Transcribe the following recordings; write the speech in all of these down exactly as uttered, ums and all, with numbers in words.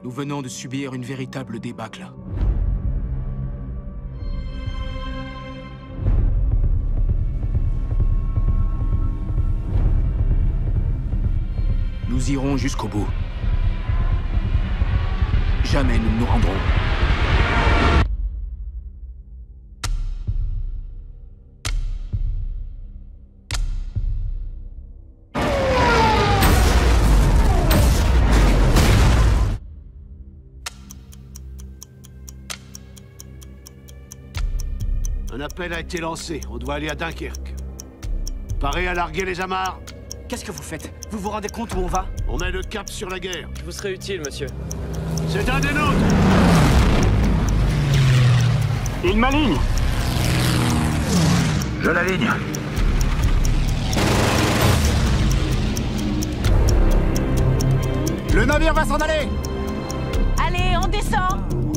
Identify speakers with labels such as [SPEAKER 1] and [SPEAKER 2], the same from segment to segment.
[SPEAKER 1] Nous venons de subir une véritable débâcle. Nous irons jusqu'au bout. Jamais nous ne nous rendrons.
[SPEAKER 2] Un appel a été lancé. On doit aller à Dunkerque. Paré à larguer les amarres.
[SPEAKER 3] Qu'est-ce que vous faites? Vous vous rendez compte où on va?
[SPEAKER 2] On met le cap sur la guerre.
[SPEAKER 4] Je vous serai utile, monsieur.
[SPEAKER 2] C'est un des nôtres.
[SPEAKER 5] Il m'aligne.
[SPEAKER 6] Je l'aligne.
[SPEAKER 1] Le navire va s'en aller!
[SPEAKER 7] Allez, on descend!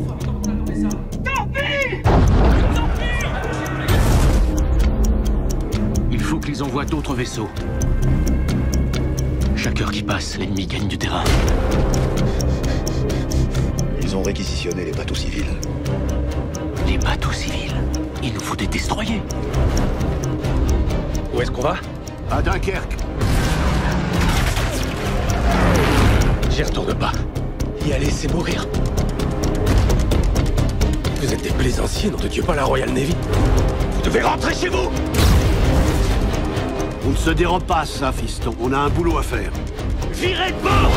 [SPEAKER 8] Il faut qu'ils envoient d'autres vaisseaux. Chaque heure qui passe, l'ennemi gagne du terrain.
[SPEAKER 6] Ils ont réquisitionné les bateaux civils.
[SPEAKER 8] Les bateaux civils? Il nous faut des destroyers. Où est-ce qu'on va?
[SPEAKER 2] À Dunkerque.
[SPEAKER 8] J'y retourne pas. Y aller, c'est mourir. Vous êtes des plaisanciers, nom de Dieu, pas la Royal Navy. Vous devez rentrer chez vous!
[SPEAKER 2] On ne se dérobe pas à ça, fiston. On a un boulot à faire.
[SPEAKER 8] Virez de bord!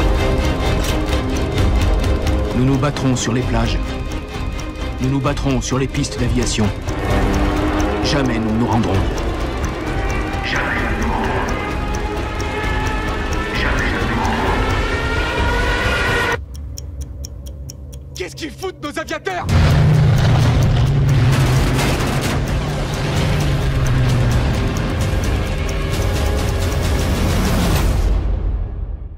[SPEAKER 1] Nous nous battrons sur les plages. Nous nous battrons sur les pistes d'aviation. Jamais nous ne nous rendrons.
[SPEAKER 6] Jamais nous nous rendrons. Jamais nous nous rendrons.
[SPEAKER 8] Qu'est-ce qu'ils foutent, nos aviateurs?